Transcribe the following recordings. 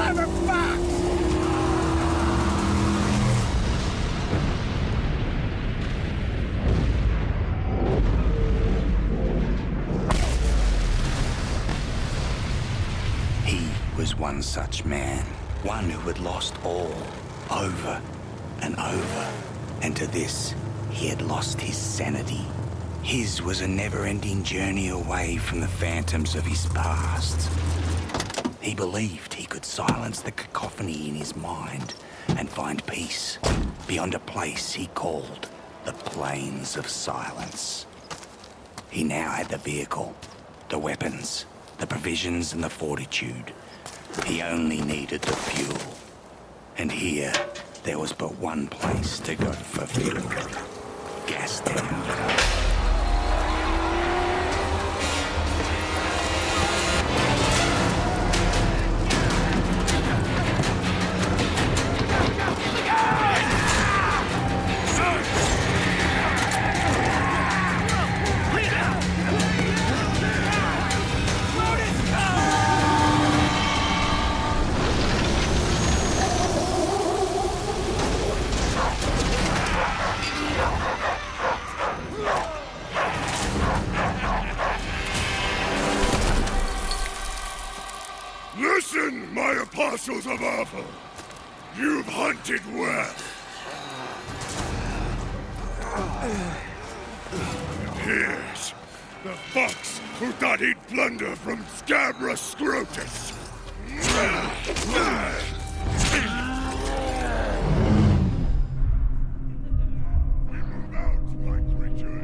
He was one such man, one who had lost all, over and over. And to this, he had lost his sanity. His was a never-ending journey away from the phantoms of his past. He believed he could silence the cacophony in his mind and find peace beyond a place he called the Plains of Silence. He now had the vehicle, the weapons, the provisions and the fortitude. He only needed the fuel. And here, there was but one place to go for fuel. Gastown. Listen, my apostles of Arthur! You've hunted well. And here's the fox who thought he'd plunder from Scabra Scrotus. We move out, my creatures.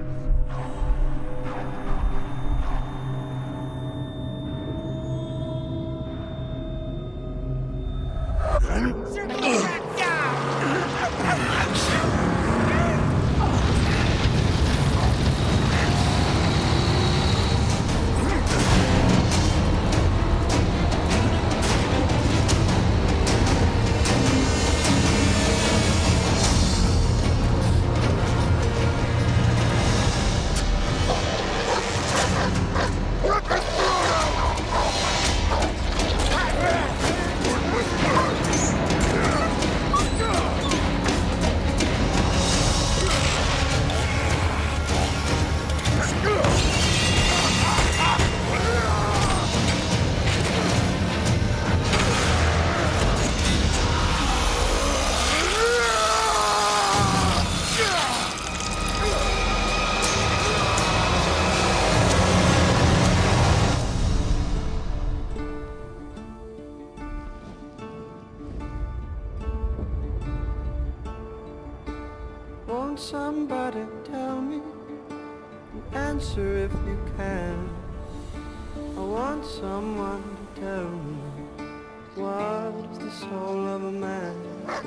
Won't somebody tell me an answer if you can? I want someone to tell me what is the soul of a man?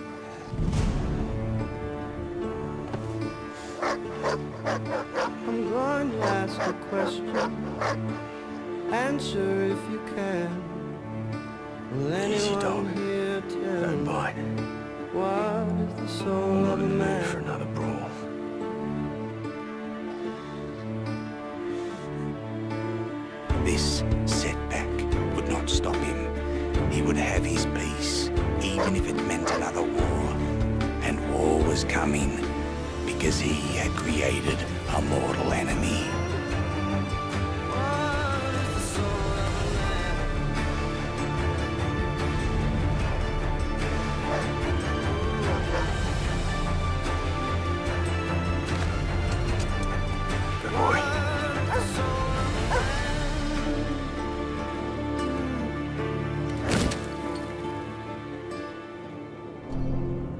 I'm going to ask a question. Answer if you can. Will anyone here tell me what is the soul of a man? For another brawl. This setback would not stop him. He would have his peace, even if it meant another war. And war was coming, because he had created a mortal enemy.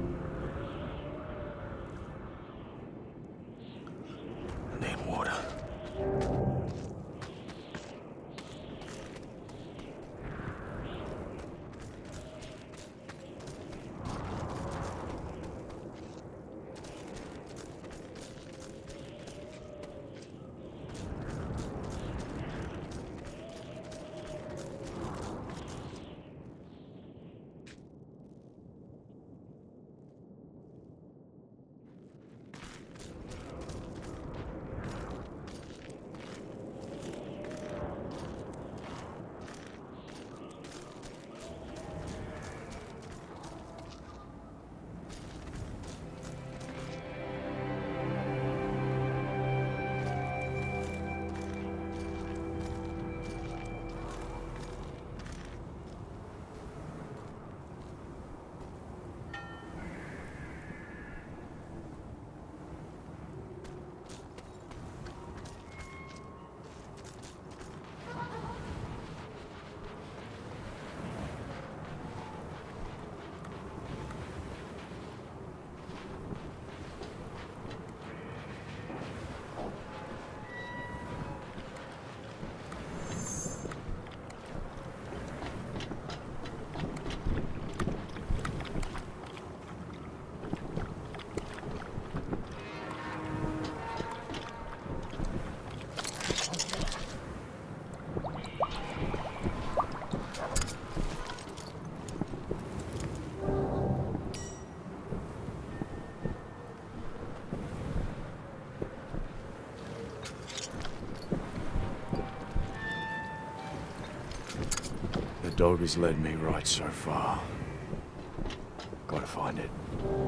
Water. Dog has led me right so far. Gotta find it.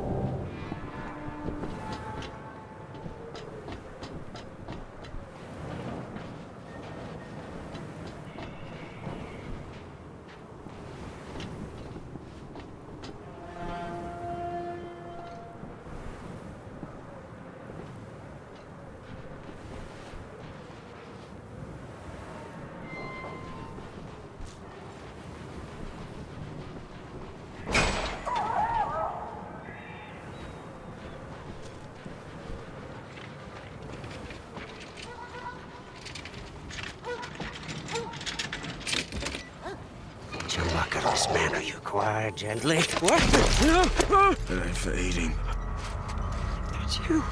This man, are you quiet, gently? What? No! It ain't for eating. That's you.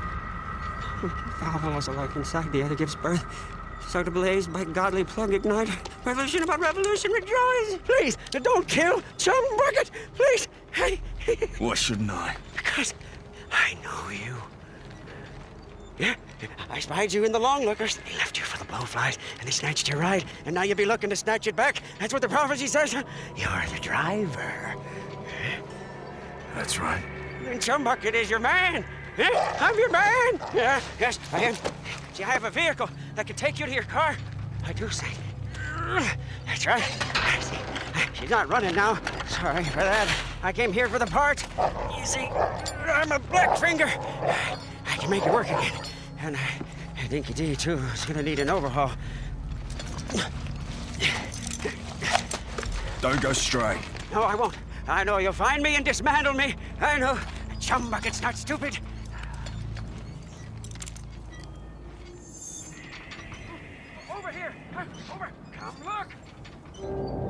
Valve alike inside the other gives birth. So to blaze by godly plug ignite. Revolution about revolution, rejoice! Please, don't kill Chum Bucket! Please! Hey! Why shouldn't I? Because I know you. Yeah, I spied you in the Longlookers. They left you for the Blowflies, and they snatched your ride, and now you'll be looking to snatch it back. That's what the prophecy says. You're the driver. That's right. And Chumbucket is your man. Yeah, I'm your man. Yeah, yes, I am. See, I have a vehicle that can take you to your car. I do say. That's right. See, she's not running now. Sorry for that. I came here for the parts. You see, I'm a Blackfinger. I can make it work again. And Dinky D, too, is gonna need an overhaul. Don't go stray. No, I won't. I know you'll find me and dismantle me. I know. Chumbucket's not stupid. Over here. Over. Come look.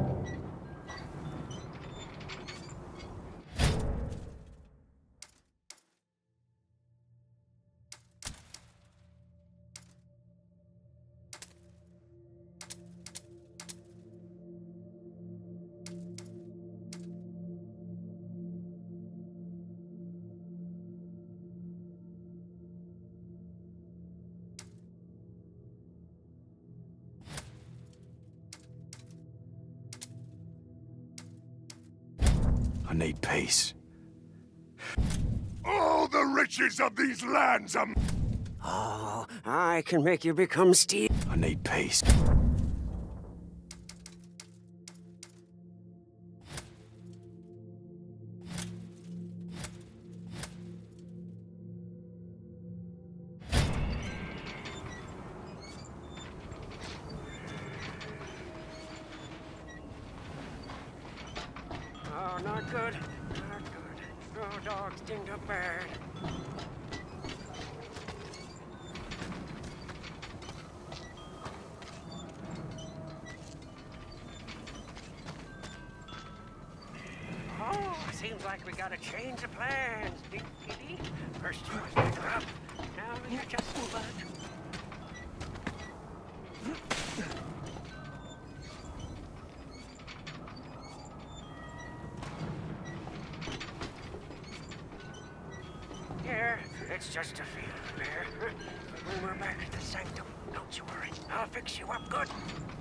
I need peace. All the riches of these lands are... Oh, I can make you become steel. I need peace. Oh, not good. Not good. Oh, dogs dinged up bad. Oh, seems like we got a change of plans, Dinky. First you was pick her up, now you're just move on. Here, it's just a field affair. When we're back at the sanctum, don't you worry. I'll fix you up good.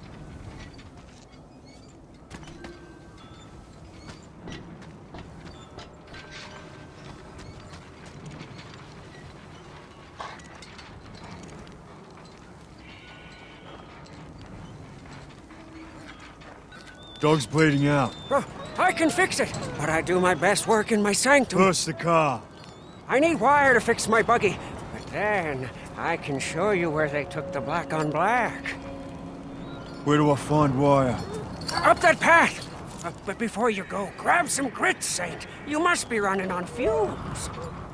Dog's bleeding out. Oh, I can fix it, but I do my best work in my sanctum. Push the car. I need wire to fix my buggy, but then I can show you where they took the black on black. Where do I find wire? Up that path! But before you go, grab some grits, Saint. You must be running on fumes.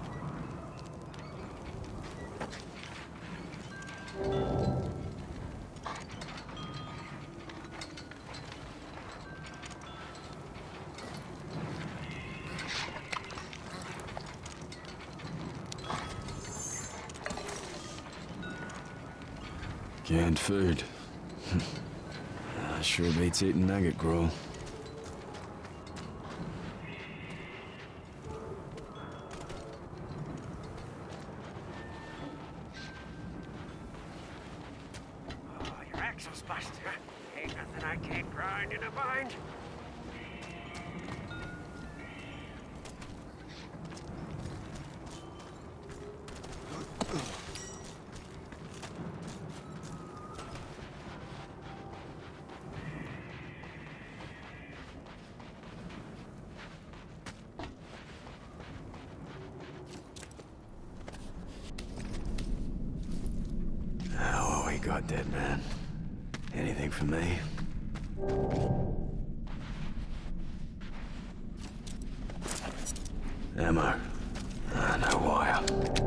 Canned food. Sure beats eating nugget gruel. Oh, your axle's busted, huh? Ain't nothing I can't grind in a bind. got, dead man? Anything for me? Ammo. No wire.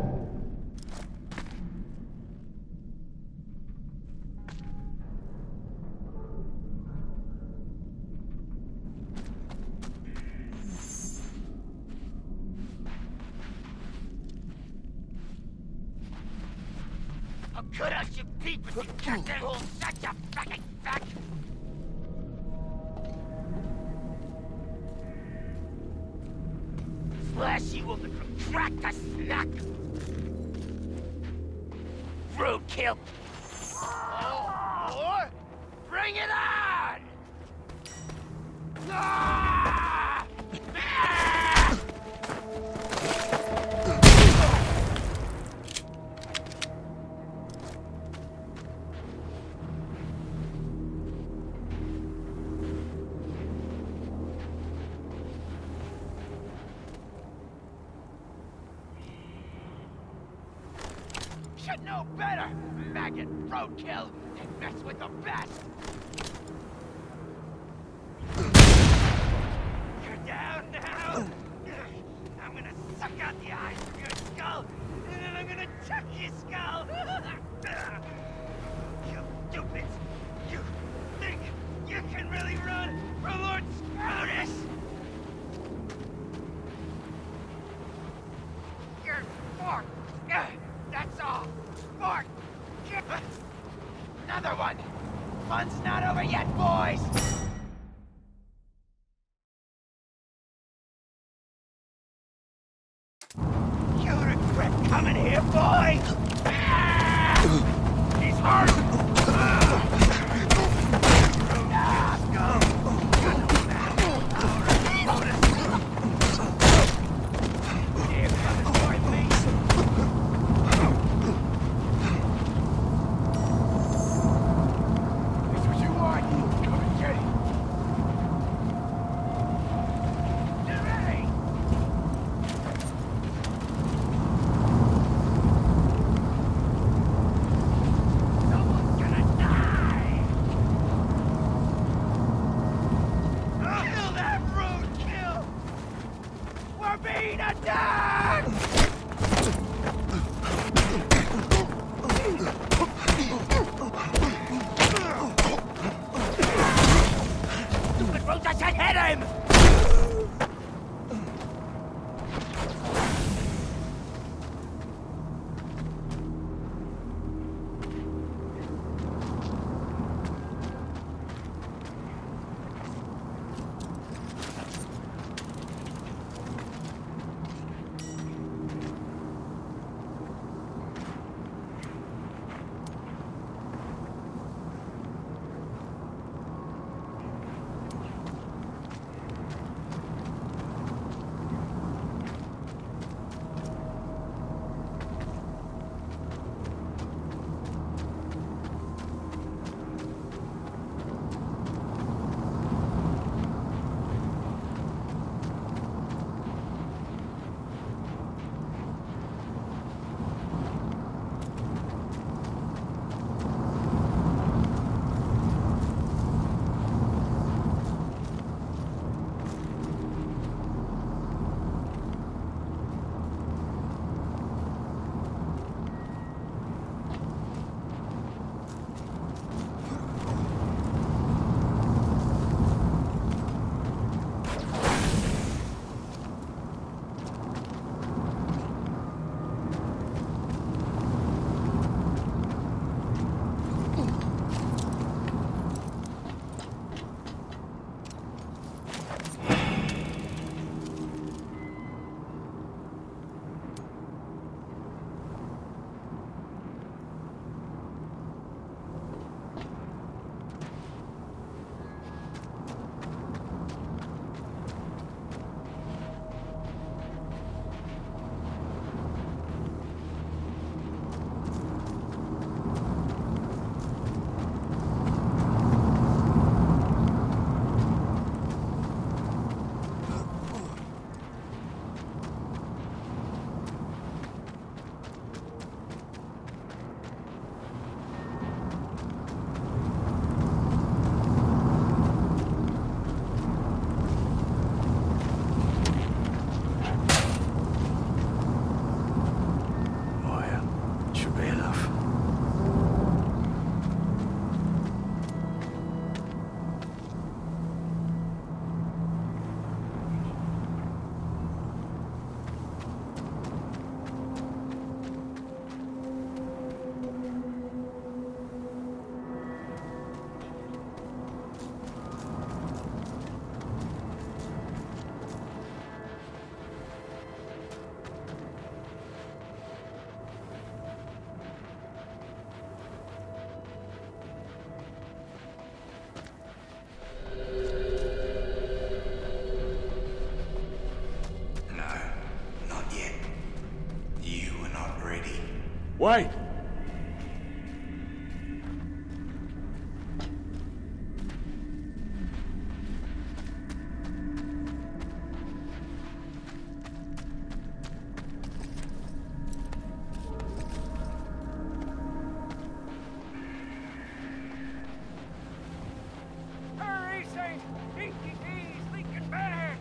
How good I should be, but you can't get home such a fucking fuck! Flashy woman from crack to snack! Roadkill! Oh, or bring it on! Ah! Ah! Should know better! Maggot roadkill! They mess with the best! You're down now! I'm gonna suck out the eyes from your skull, and then I'm gonna chuck your skull! You stupids! You think you can really run for Lord Scrotus? You're forked! That's all! Forked! Another one! Fun's not over yet, boys! You regret coming here, boy! He's hurt! Wait! Hurry, Saint! Dinky D's leaking back!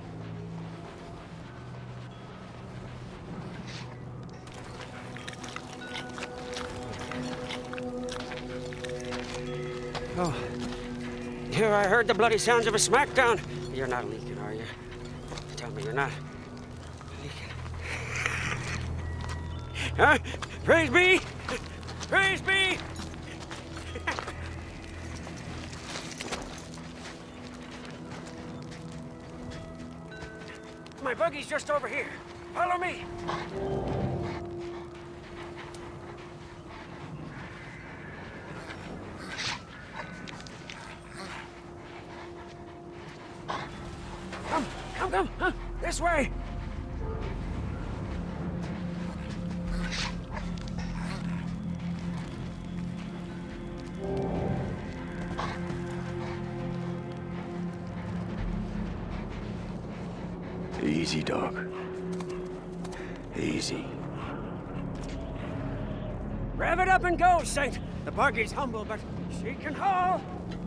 Oh. Here I heard the bloody sounds of a smackdown. You're not leaking, are you? Tell me you're not leaking. Huh? Praise be! Praise be! My buggy's just over here. Follow me. Come, huh? This way. Easy, dog. Easy. Rev it up and go, Saint. The buggy's humble, but she can haul.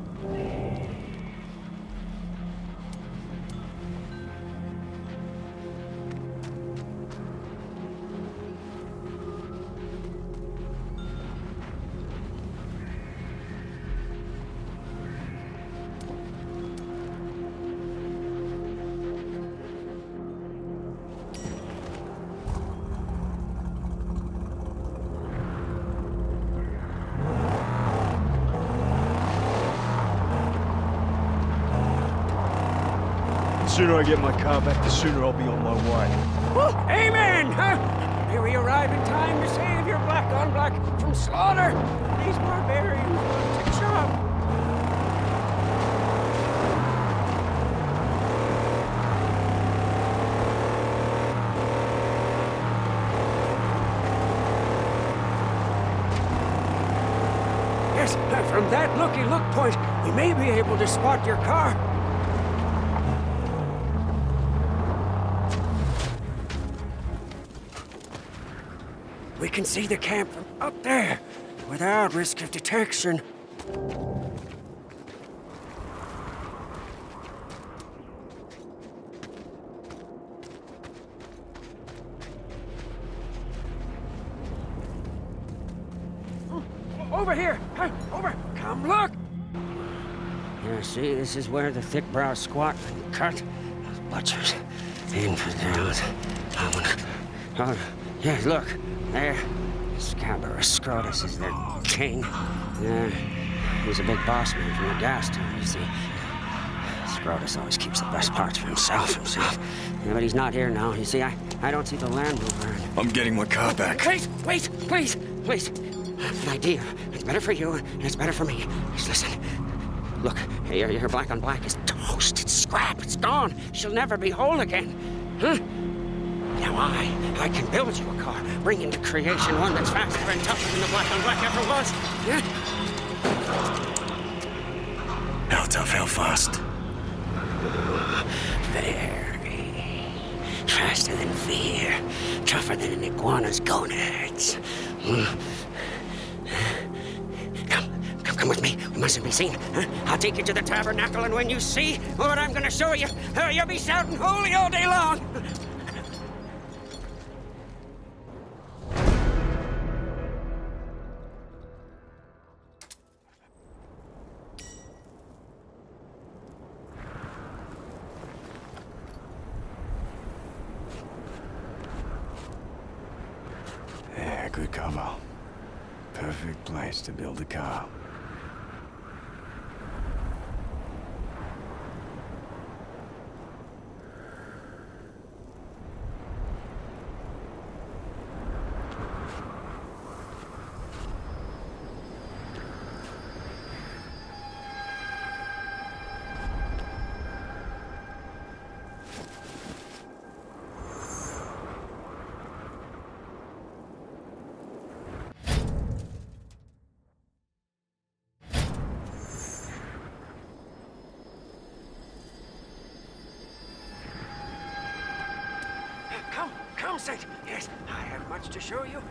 The sooner I get my car back, the sooner I'll be on my way. Woo, amen! Huh? May we arrive in time to save your black on black from slaughter. These barbarians want to chop. Yes, from that looky-look point, we may be able to spot your car. We can see the camp from up there, without risk of detection. Over here! Huh? Over! Come look! Yeah, see, this is where the thick brow squat and cut. Those butchers, infidels. Oh, yeah, look. There. Scabrous Scrotus is their king. Yeah, he's a big boss man from the gas town, you see. Scrotus always keeps the best parts for himself. Yeah, but he's not here now. You see, I don't see the Land Rover. I'm getting my car back. Wait, please. An idea. It's better for you, and it's better for me. Just listen. Look, your black on black is toast. It's scrap. It's gone. She'll never be whole again. Huh? Now I can build you a car, bring into creation one that's faster and tougher than the black on black ever was. Yeah? How tough, how fast? Very. Faster than fear. Tougher than an iguana's gonads. Come with me. We mustn't be seen. Huh? I'll take you to the tabernacle, and when you see what I'm going to show you, you'll be shouting holy all day long. Yeah, good cover. Perfect place to build a car. Come, Saint. Yes, I have much to show you.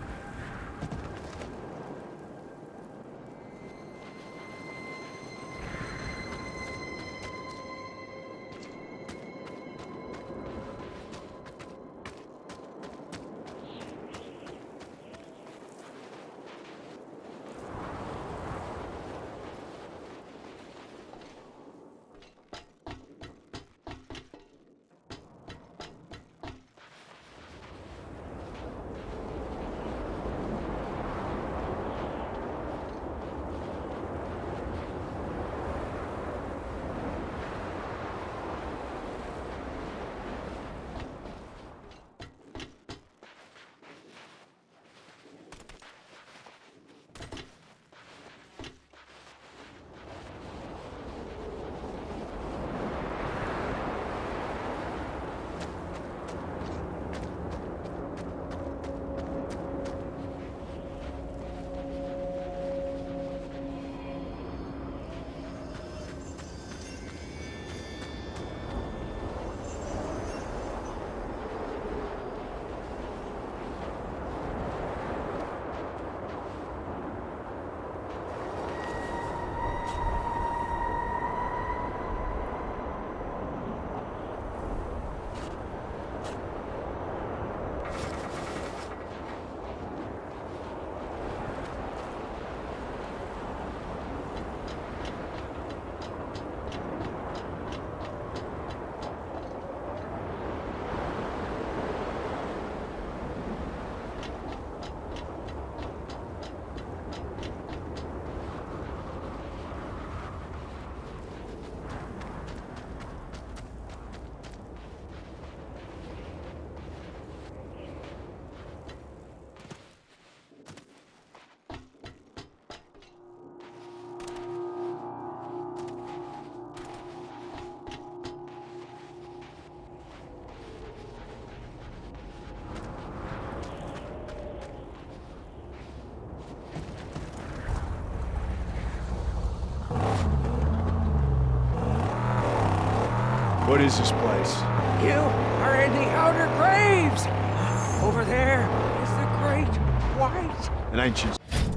What is this place? You are in the outer graves! Over there is the Great White. An ancient...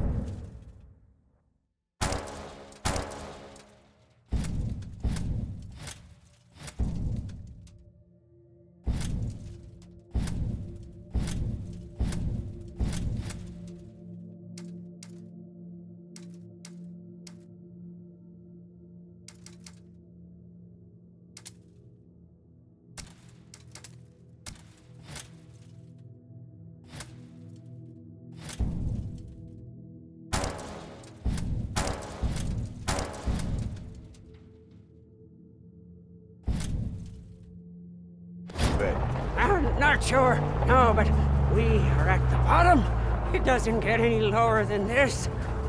I'm not sure, no, but we are at the bottom. It doesn't get any lower than this.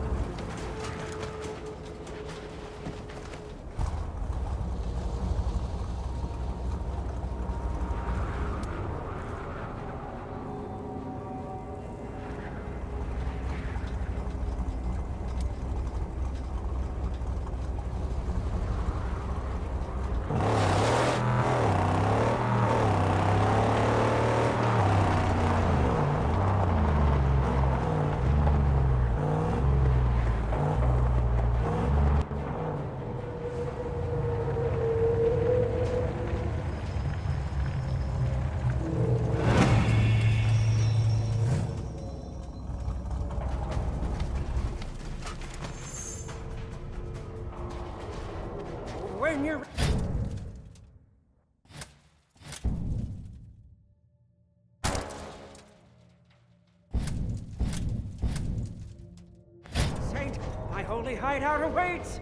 When you're... Saint, my holy hideout awaits!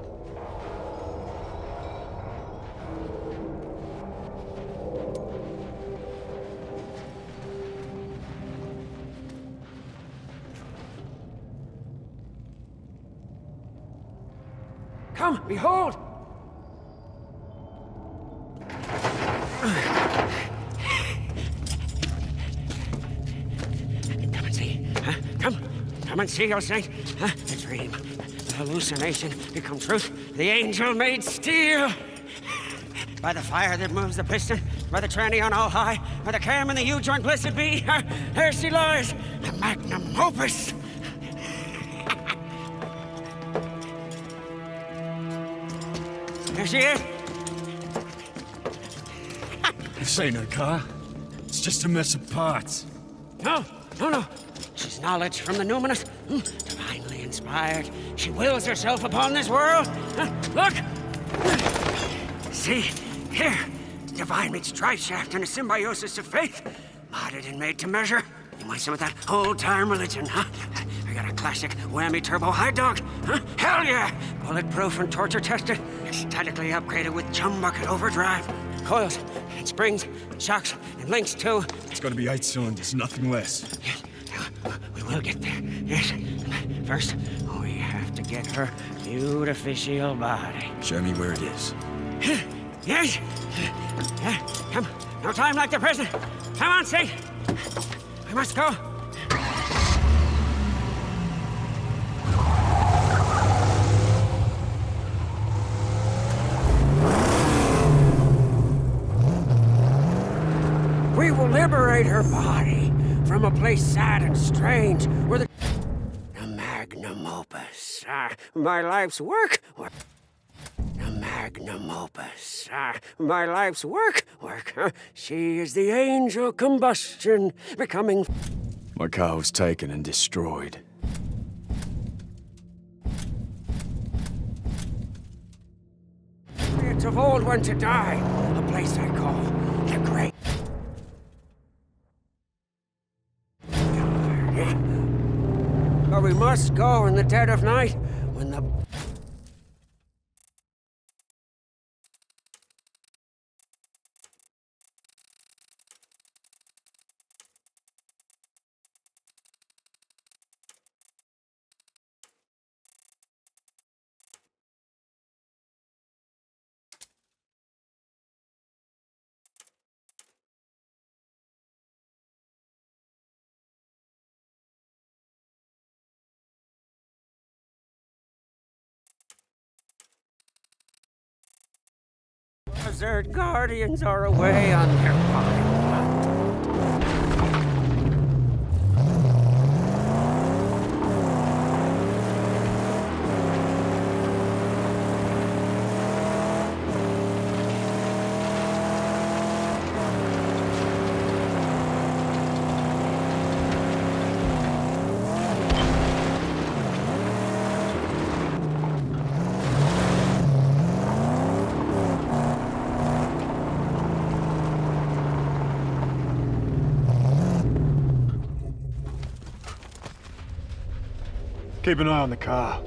Come, behold! Come and see. Huh? Come and see, O Saint. Huh? A dream. A hallucination become truth. The angel made steel. By the fire that moves the piston, by the tranny on all high, by the cam and the U-joint blessed be, there she lies, the magnum opus. There she is. This ain't her car. It's just a mess of parts. No. She's knowledge from the numinous, divinely inspired. She wills herself upon this world. Look! See? Here. Divine meets drive shaft in a symbiosis of faith. Modded and made to measure. You want some of that old-time religion, huh? I got a classic whammy turbo high dog, huh? Hell yeah! Bulletproof and torture tested. Statically upgraded with chum bucket overdrive. Coils and springs, shocks and links too. It's gotta be 8 cylinders, nothing less. Yes, we will get there. Yes. First, we have to get her beautificial body. Show me where it is. Yes. Come. No time like the present. Come on, Saint. We must go. We will liberate her body from a place sad and strange where the magnum opus, my life's work. The magnum opus, my life's work. She is the angel combustion, becoming. My car was taken and destroyed. It's of old one to die, a place I call the Great. But we must go in the dead of night when the. Desert guardians are away on their pine. Keep an eye on the car.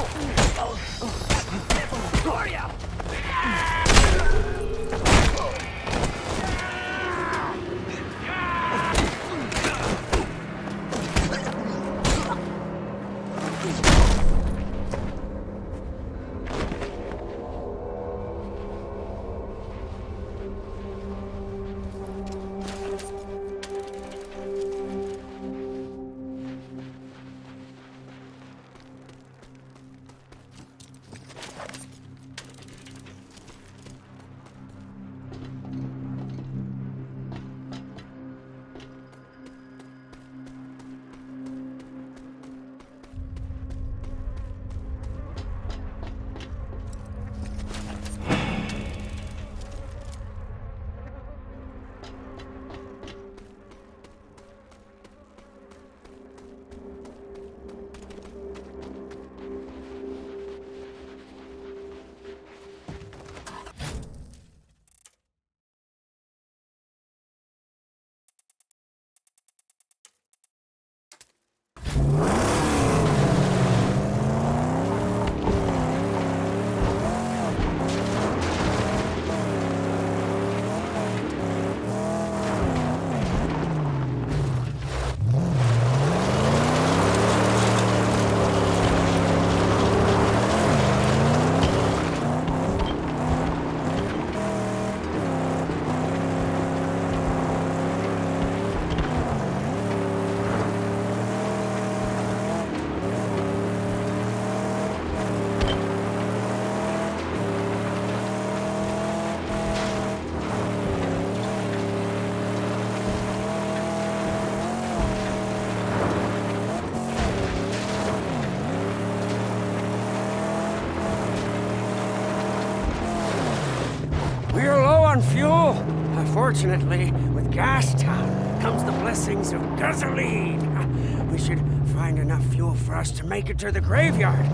We're low on fuel. Unfortunately, with Gastown comes the blessings of gasoline. We should find enough fuel for us to make it to the graveyard.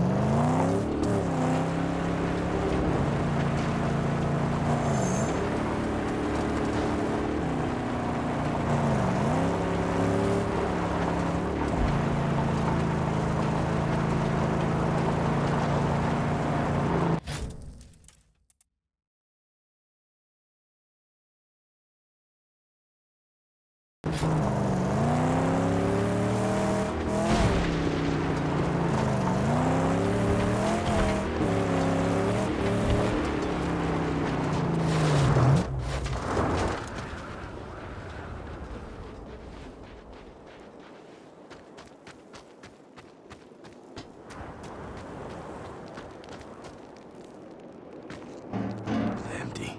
Empty.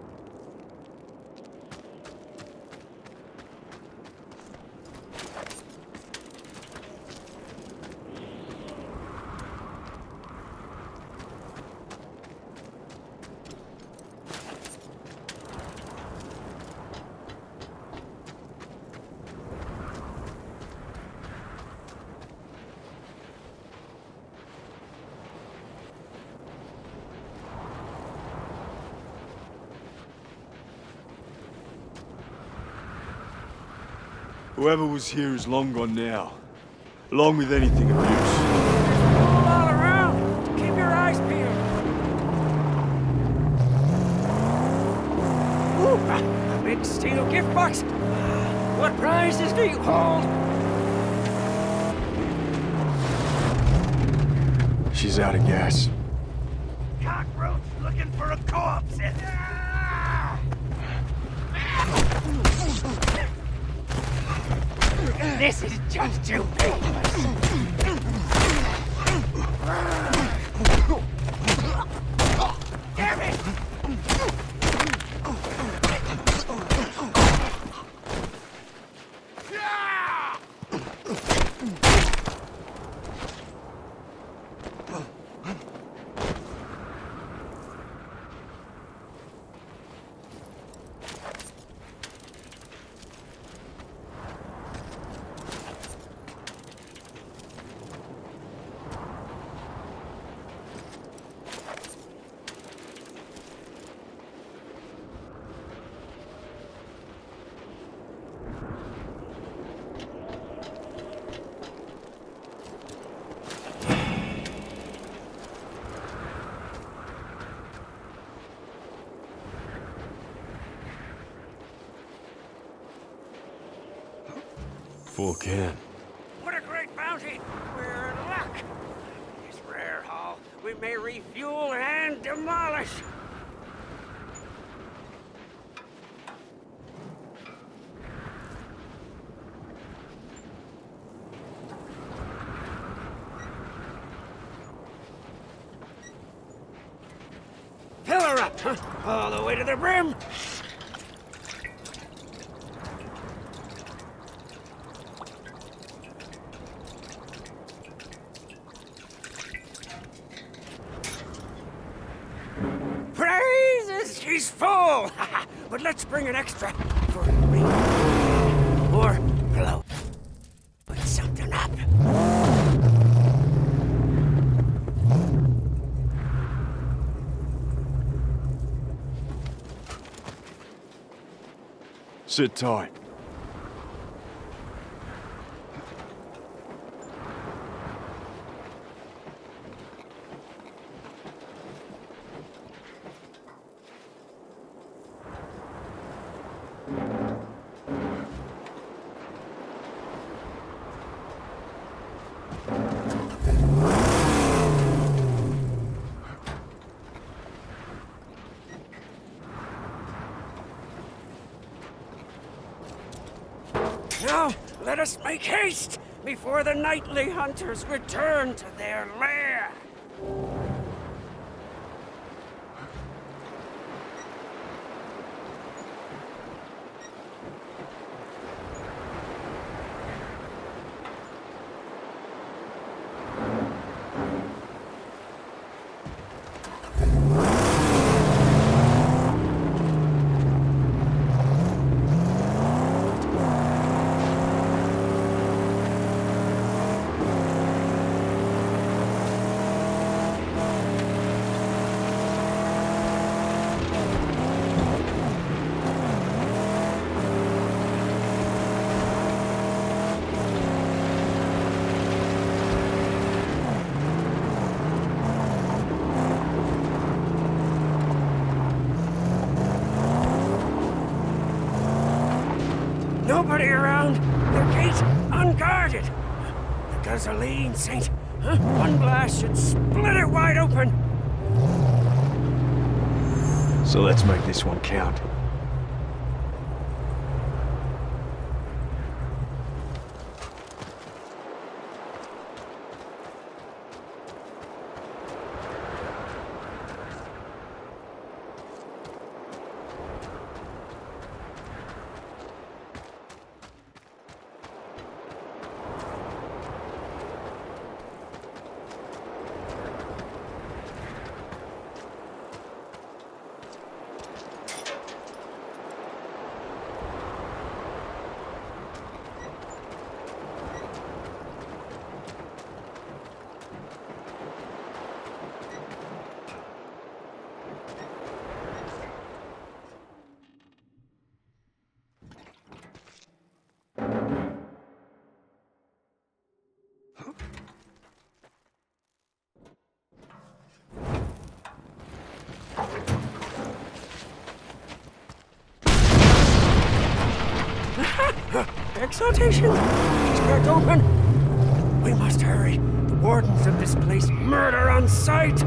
Whoever was here is long gone now, along with anything of use. All around. Keep your eyes peeled. Ooh, a big steel gift box. What prizes do you hold? She's out of gas. Cockroach looking for a corpse. This is just too painless. Damn it! Full can. What a great bounty! We're in luck! This rare haul, we may refuel and demolish! Fill her up, huh? All the way to the brim! Praises! She's full! But let's bring an extra for me. Or blow. Put something up. Sit tight. Now, let us make haste before the nightly hunters return to their lair. Nobody around. The gate unguarded. The gasoline, Saint. Huh? One blast should split it wide open. So let's make this one count. Exaltation! She's cracked open! We must hurry. The wardens of this place murder on sight!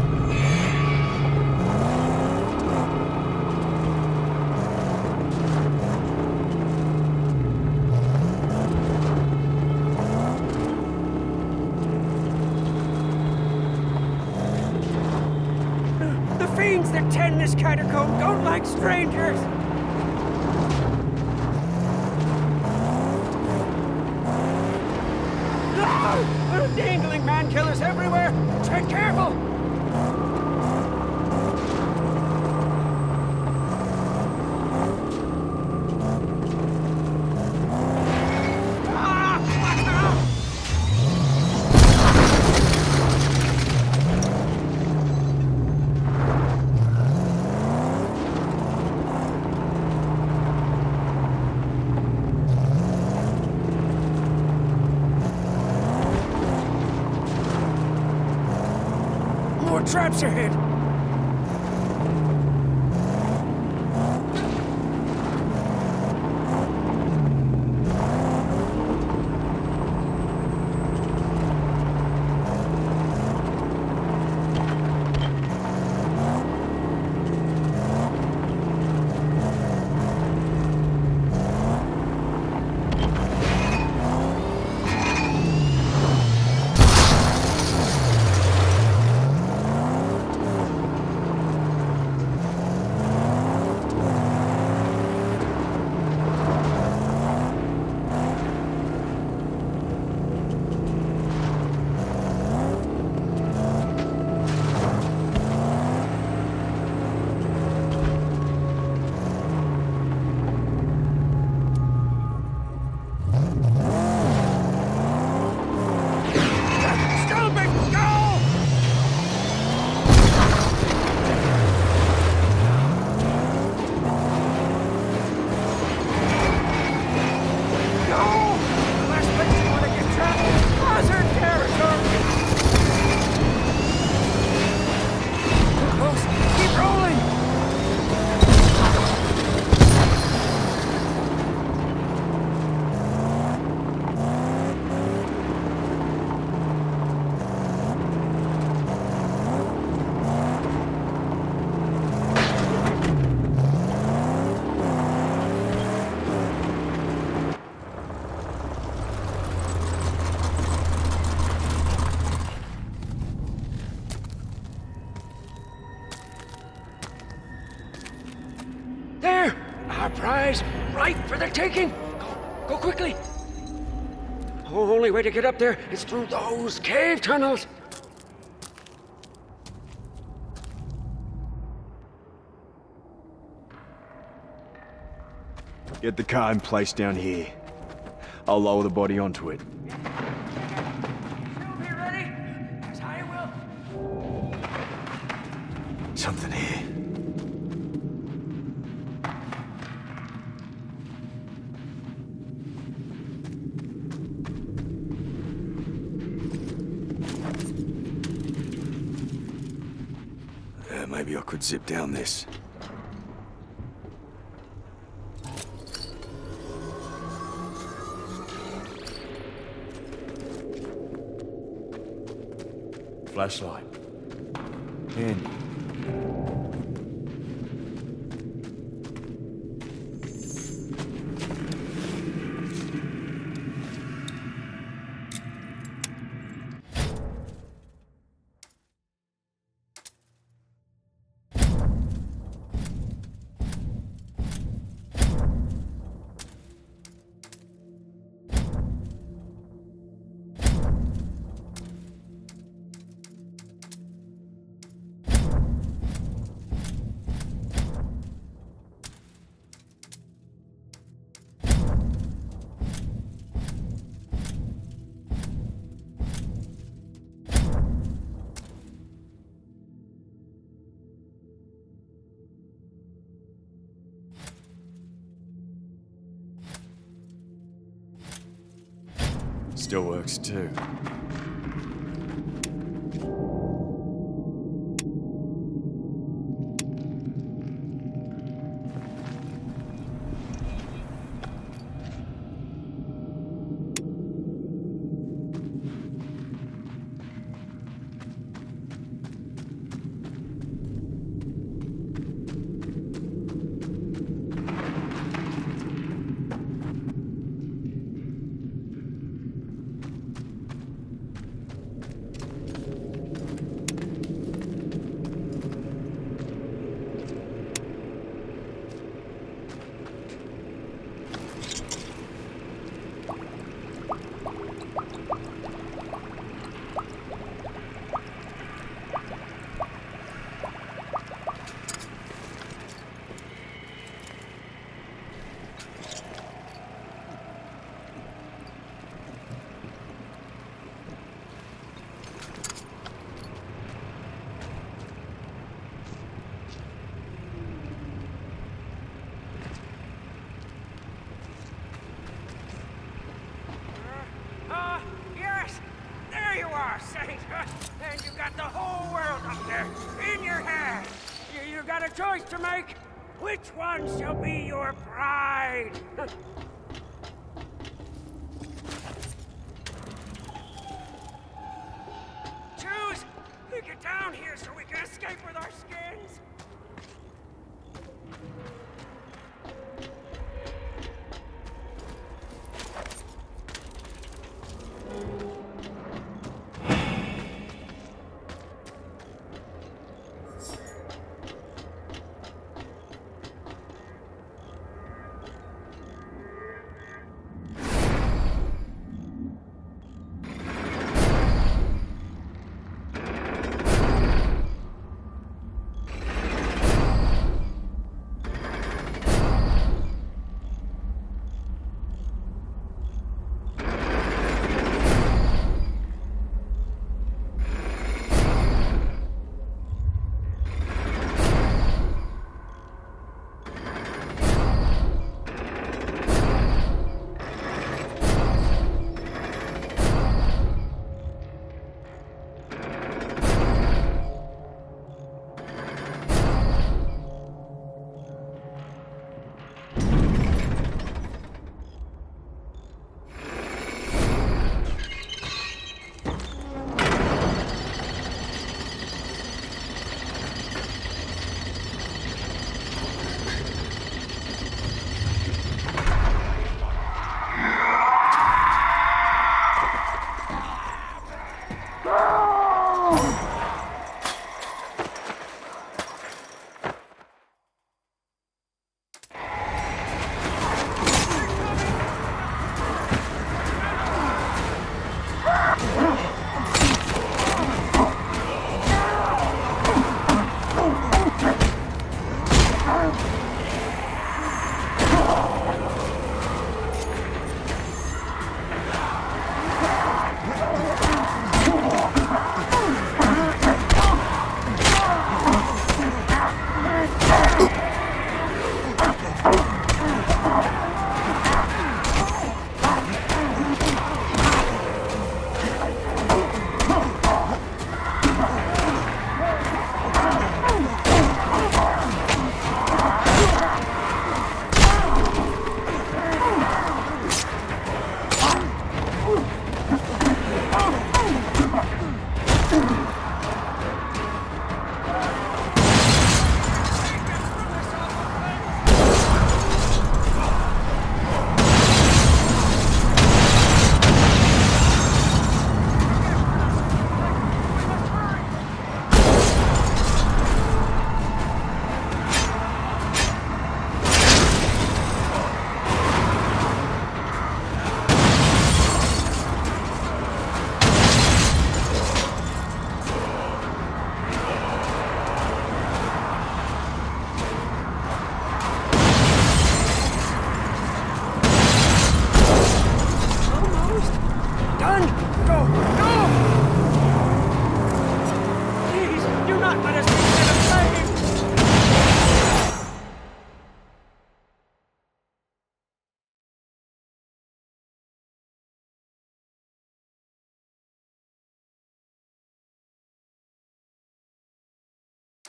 The fiends that tend this catacomb don't like strangers! Dangling man-killers everywhere! Tread careful! Traps ahead! There! Our prize, right for the taking! Go quickly! The only way to get up there is through those cave tunnels! Get the car in place down here. I'll lower the body onto it. You'll be ready, as I will. Something here. Maybe I could zip down this. Flashlight. Handy. Still works too. Yes! There you are, Saint! And you got the whole world up there, in your hand! You got a choice to make! Which one shall be your bride? Choose! Get down here so we can escape with our skins!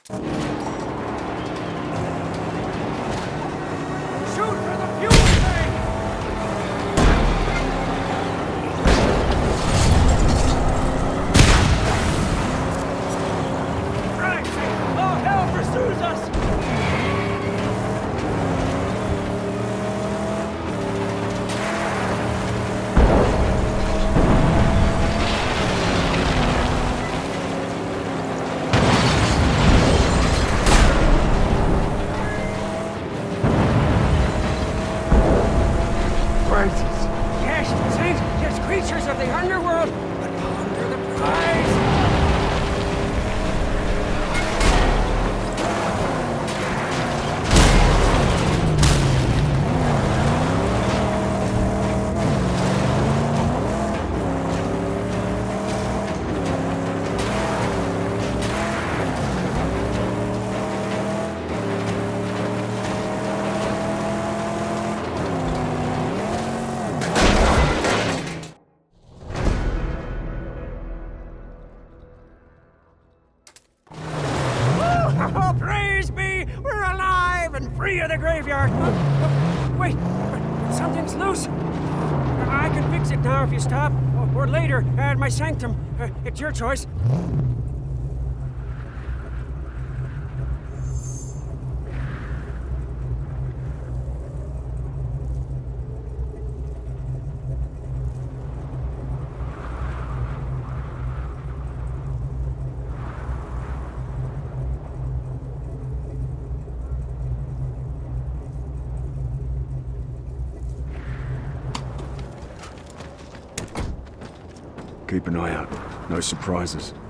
Shoot for the fuel tank! Right! All hell pursues us! Yes, Saint, yes, creatures of the underworld, but ponder the prize. Oh, praise be! We're alive and free of the graveyard. Wait, something's loose. I can fix it now if you stop, or later at my sanctum. It's your choice. Keep an eye out. No surprises.